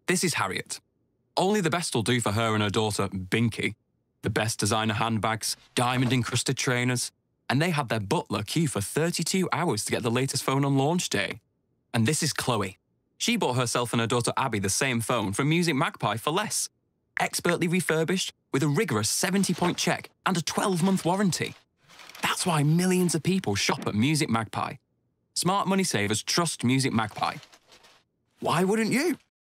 This is Harriet. Only the best will do for her and her daughter, Binky. The best designer handbags, diamond-encrusted trainers, and they had their butler queue for 32 hours to get the latest phone on launch day. And this is Chloe. She bought herself and her daughter Abby the same phone from musicMagpie for less. Expertly refurbished with a rigorous 70-point check and a 12-month warranty. That's why millions of people shop at musicMagpie. Smart money savers trust musicMagpie. Why wouldn't you?